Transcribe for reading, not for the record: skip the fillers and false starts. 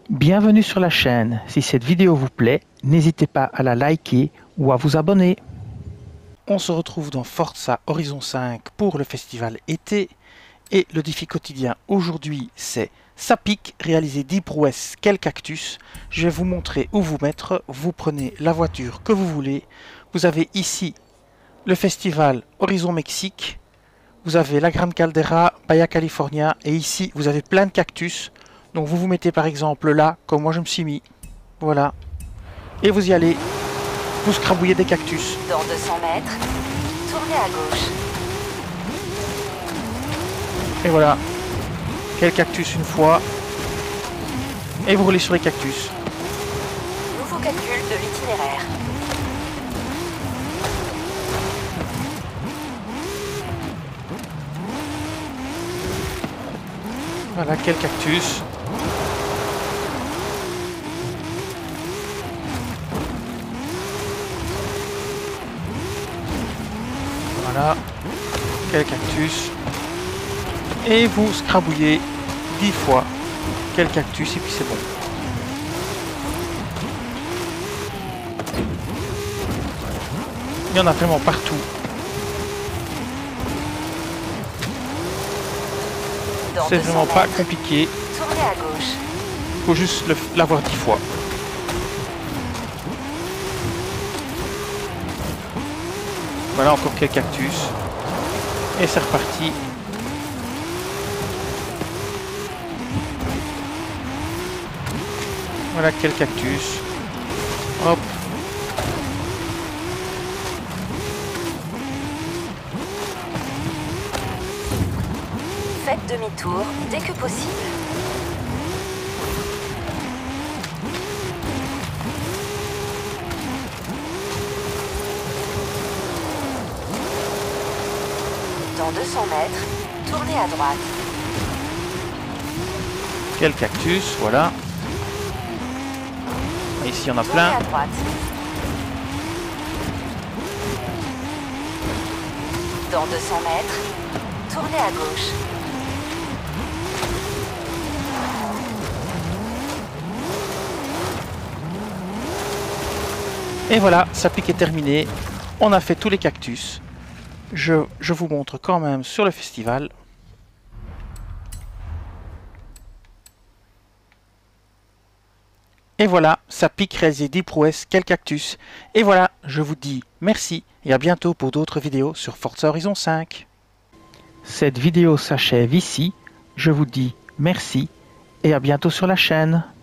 Bienvenue sur la chaîne. Si cette vidéo vous plaît, n'hésitez pas à la liker ou à vous abonner. On se retrouve dans Forza Horizon 5 pour le festival été. Et le défi quotidien aujourd'hui, c'est ça pique, réaliser 10 prouesses, quel cactus. Je vais vous montrer où vous mettre. Vous prenez la voiture que vous voulez. Vous avez ici le festival Horizon Mexique. Vous avez la Grande Caldera, Baja California. Et ici, vous avez plein de cactus. Donc vous vous mettez par exemple là, comme moi je me suis mis. Voilà. Et vous y allez. Vous scrabouillez des cactus. Dans 200 mètres, tournez à gauche. Et voilà. Quel cactus une fois. Et vous roulez sur les cactus. Nouveau calcul de l'itinéraire. Voilà, quel cactus. Voilà. Quel cactus. Et vous scrabouillez 10 fois. Quel cactus et puis c'est bon. Il y en a vraiment partout. C'est vraiment pas compliqué. Tournez à gauche. Faut juste l'avoir 10 fois. Voilà encore quelques cactus. Et c'est reparti. Voilà quel cactus. Hop. Faites demi-tour dès que possible. Dans 200 mètres, tournez à droite. Quel cactus, voilà. Ici, il y en a Tournez plein. à droite. Dans 200 mètres, tournez à gauche. Et voilà, ça pique est terminé. On a fait tous les cactus. Je vous montre quand même sur le festival. Et voilà, ça pique, réaliser 10 prouesses, quel cactus. Et voilà, je vous dis merci et à bientôt pour d'autres vidéos sur Forza Horizon 5. Cette vidéo s'achève ici. Je vous dis merci et à bientôt sur la chaîne.